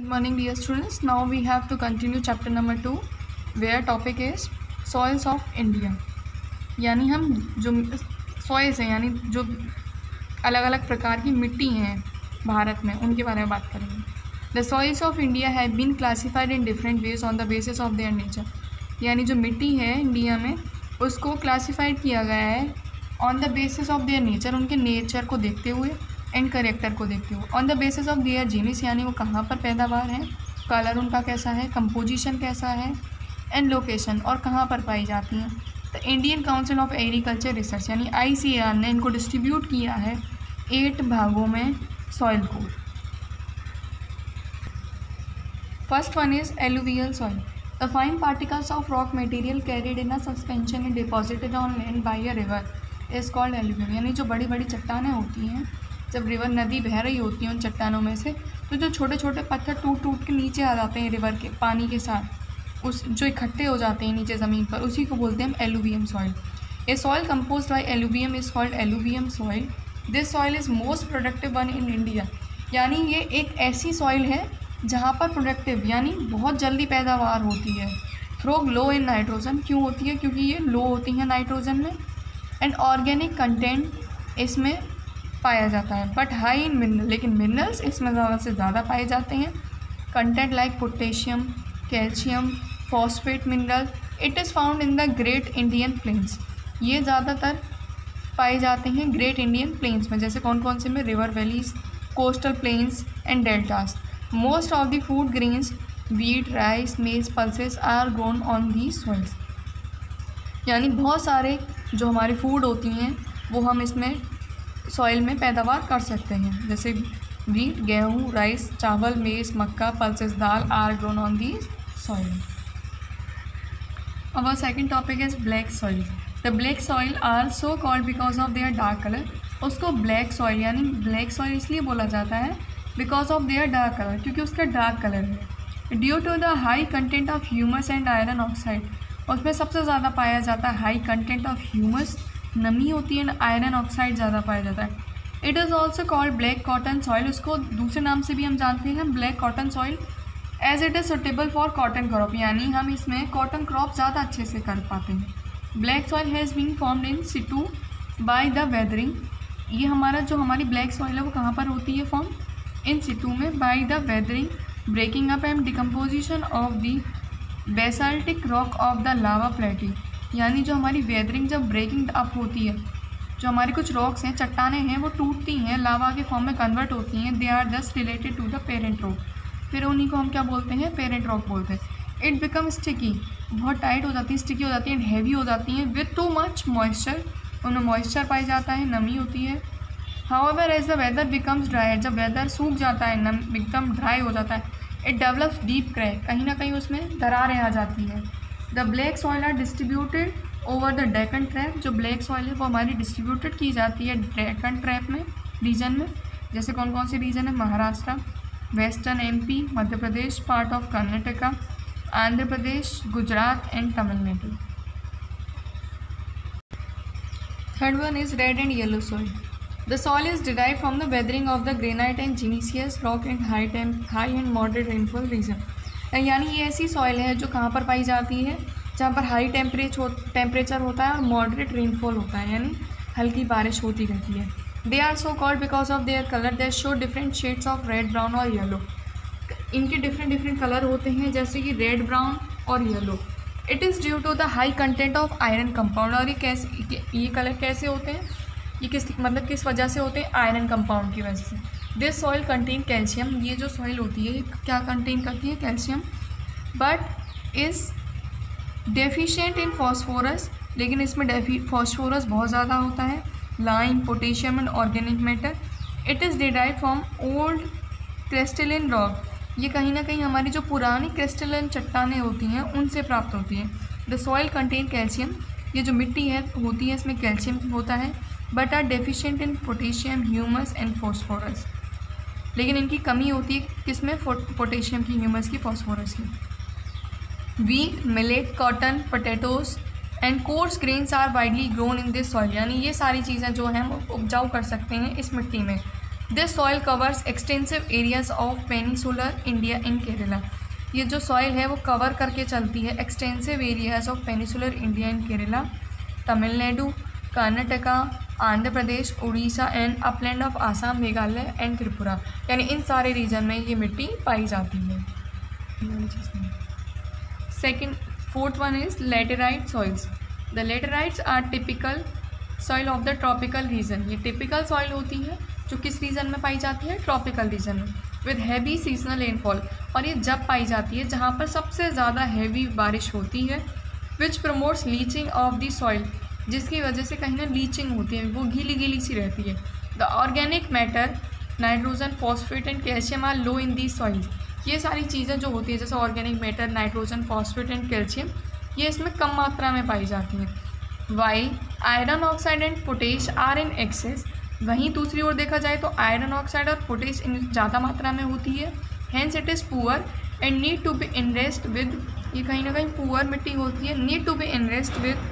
Good morning, dear students. Now we have to continue chapter number 2, where topic is soils of India. यानी हम जो soils हैं, यानी जो अलग अलग प्रकार की मिट्टी हैं भारत में, उनके बारे में बात करेंगे. The soils of India have been classified in different ways on the basis of their nature. यानी जो मिट्टी है इंडिया में, उसको क्लासीफाइड किया गया है on the basis of their nature, उनके नेचर को देखते हुए एंड करेक्टर को देखते हुए. On the basis of their genesis, यानी वो कहाँ पर पैदावार है, कलर उनका कैसा है, कंपोजिशन कैसा है, एंड लोकेशन और कहाँ पर पाई जाती हैं. The Indian council of agriculture research यानी ICAR ने इनको डिस्ट्रीब्यूट किया है 8 भागों में सॉइल को. First one is alluvial soil. The fine particles of rock material carried in a suspension and deposited on land by a river is called alluvial. यानी जो बड़ी बड़ी चट्टानें होती हैं, जब रिवर नदी बह रही होती है उन चट्टानों में से, तो जो छोटे छोटे पत्थर टूट टूट के नीचे आ जाते हैं रिवर के पानी के साथ, उस जो इकट्ठे हो जाते हैं नीचे ज़मीन पर, उसी को बोलते हैं हम alluvium soil. A soil composed by alluvium is called alluvium soil. This soil is most productive one in India. यानी ये एक ऐसी सॉइल है जहाँ पर प्रोडक्टिव यानी बहुत जल्दी पैदावार होती है. Though low in nitrogen. क्यों होती है? क्योंकि ये लो होती हैं नाइट्रोजन में. एंड ऑर्गेनिक कंटेंट इसमें पाया जाता है, बट हाई इन मिनरल. लेकिन मिनरल्स इसमें ज़्यादा से ज़्यादा पाए जाते हैं. Content like potassium, calcium, phosphate mineral. It is found in the great Indian plains. ये ज़्यादातर पाए जाते हैं ग्रेट इंडियन प्लेन्स में. जैसे कौन कौन से में? River valleys, coastal plains and deltas. Most of the food grains wheat, rice, maize, pulses are grown on these soils. यानी बहुत सारे जो हमारी फूड होती हैं वो हम इसमें सॉइल में पैदावार कर सकते हैं. जैसे वीट, गेहूँ, राइस, चावल, मेज, मक्का, पल्सेस, दाल are grown on the soil. Our second topic is black soil. The black soil are so called because of their dark color. उसको black soil यानी black soil इसलिए बोला जाता है because of their dark color, क्योंकि उसका dark color है. Due to the high content of humus and iron oxide. उसमें सबसे ज़्यादा पाया जाता है high content of humus, नमी होती है, आयरन ऑक्साइड ज़्यादा पाया जाता है. It is also called black cotton soil. उसको दूसरे नाम से भी हम जानते हैं black cotton soil, as it is suitable for cotton crop. यानी हम इसमें कॉटन क्रॉप ज़्यादा अच्छे से कर पाते हैं. Black soil has been formed in situ by the weathering. ये हमारी ब्लैक सॉइल है वो कहाँ पर होती है फॉर्म? इन सिटू में, by the weathering, breaking up and decomposition of the basaltic rock of the lava plateau. यानी जो हमारी वेदरिंग जब ब्रेकिंग अप होती है, जो हमारी कुछ रॉक्स हैं, चट्टानें हैं, वो टूटती हैं, लावा के फॉर्म में कन्वर्ट होती हैं. They are just related to the parent rock. फिर उन्हीं को हम क्या बोलते हैं? पेरेंट रॉक बोलते हैं. It become sticky. बहुत टाइट हो जाती है, स्टिकी हो जाती है, एंड हैवी हो जाती हैं विथ टू मच मॉइस्चर. उनमें मॉइस्चर पाई जाता है, नमी होती है. However as the weather becomes dry. जब वेदर सूख जाता है, एकदम ड्राई हो जाता है, इट डेवलप्स डीप क्रैक. कहीं ना कहीं उसमें दरारें आ जाती हैं. The black soil are distributed over the Deccan trap. जो ब्लैक सॉइल है वो हमारी डिस्ट्रीब्यूटेड की जाती है डेक्कन ट्रैप में, रीजन में. जैसे कौन कौन से रीजन है? Maharashtra, western MP, Madhya Pradesh, part of Karnataka, Andhra Pradesh, Gujarat and Tamil Nadu. Third one is red and yellow soil. The soil is derive from the weathering of the granite and gneissic rock and high and moderate rainfall region. यानी ये ऐसी soil है जो कहाँ पर पाई जाती है? जहाँ पर हाई टेम्परेचर होता है और मॉडरेट रेनफॉल होता है, यानी हल्की बारिश होती रहती है. They are so called because of their colour. They show different shades of red, brown और येलो. इनके डिफरेंट कलर होते हैं, जैसे कि रेड, ब्राउन और yellow. It is due to the high content of iron compound. और ये colour कैसे होते हैं? ये किस वजह से होते हैं? आयरन कंपाउंड की वजह से. This soil contain calcium. ये जो सॉइल होती है क्या कंटेन करती है? Calcium. But is deficient in phosphorus. लेकिन इसमें फॉस्फोरस बहुत ज़्यादा होता है. Lime, potassium and organic matter. It is derive from old crystalline rock. ये कहीं ना कहीं हमारी जो पुरानी क्रिस्टलिन चट्टानें होती हैं उनसे प्राप्त होती हैं. The soil contain calcium. ये जो मिट्टी होती है इसमें कैल्शियम होता है, but are deficient in potassium, humus and phosphorus. लेकिन इनकी कमी होती है किसमें? पोटेशियम की, ह्यूमस की, फॉस्फोरस की. Wheat, millet, cotton, potatoes and coarse grains are widely grown in this soil. यानी ये सारी चीज़ें जो हैं हम उपजाऊ कर सकते हैं इस मिट्टी में. This soil covers extensive areas of peninsular India in Kerala. ये जो सॉइल है वो कवर करके चलती है extensive areas of peninsular India in Kerala, Tamil Nadu, Karnataka, Andhra Pradesh, Orissa and upland of Assam, Meghalaya and Tripura. यानी इन सारे रीजन में ये मिट्टी पाई जाती है। Second, fourth one is laterite soils. The laterites are typical soil of the tropical region. ये टिपिकल सॉइल होती है जो किस रीजन में पाई जाती है? ट्रॉपिकल रीजन में, विद हैवी सीजनल रेनफॉल। और ये जब पाई जाती है जहाँ पर सबसे ज़्यादा हैवी बारिश होती है, which promotes leaching of the soil, जिसकी वजह से कहीं ना लीचिंग होती है, वो गीली गीली सी रहती है। The organic matter, nitrogen, phosphate and calcium are low in the soil. ये सारी चीज़ें जो होती है जैसे organic matter, nitrogen, phosphate and calcium, ये इसमें कम मात्रा में पाई जाती हैं। While iron oxide and potash are in excess. वहीं दूसरी ओर देखा जाए तो आयरन ऑक्साइड और पोटेश ज़्यादा मात्रा में होती है। Hence it is poor and need to be enriched with, ये कहीं ना कहीं पुअर मिट्टी होती है, need to be enriched with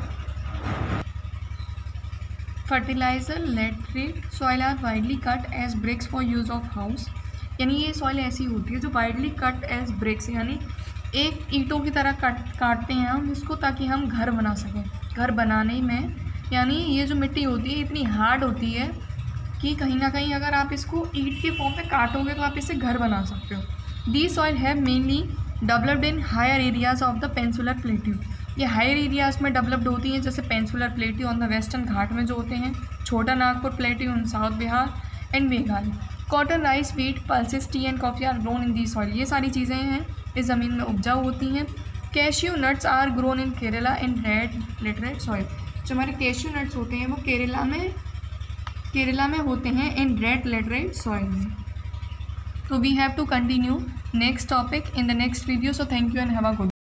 fertiliser. Laterite soil are widely cut as bricks for use of house. यानी ये सॉइल ऐसी होती है जो वाइडली कट एज ब्रिक्स, यानी एक ईंटों की तरह काटते हैं हम इसको ताकि हम घर बना सकें। घर बनाने में यानी ये जो मिट्टी होती है इतनी हार्ड होती है कि कहीं ना कहीं अगर आप इसको ईंट के फॉर्म में काटोगे तो आप इससे घर बना सकते हो। The soil have mainly developed in higher areas of the peninsular plateau. ये हायर एरियाज में डेवलप्ड होती हैं, जैसे peninsular plateau on the western Ghat में जो होते हैं, Chota Nagpur plateau in south Bihar and Meghalaya. Cotton, rice, wheat, pulses, tea and coffee are grown in the soil. ये सारी चीज़ें हैं इस ज़मीन में उपजाऊ होती हैं। Cashew nuts are grown in Kerala in red laterite soil. जो हमारे कैश्यू नट्स होते हैं वो केरला में होते हैं इन रेड लेटरेट सॉइल में। तो we have to continue next topic in the next video. So thank you and have a good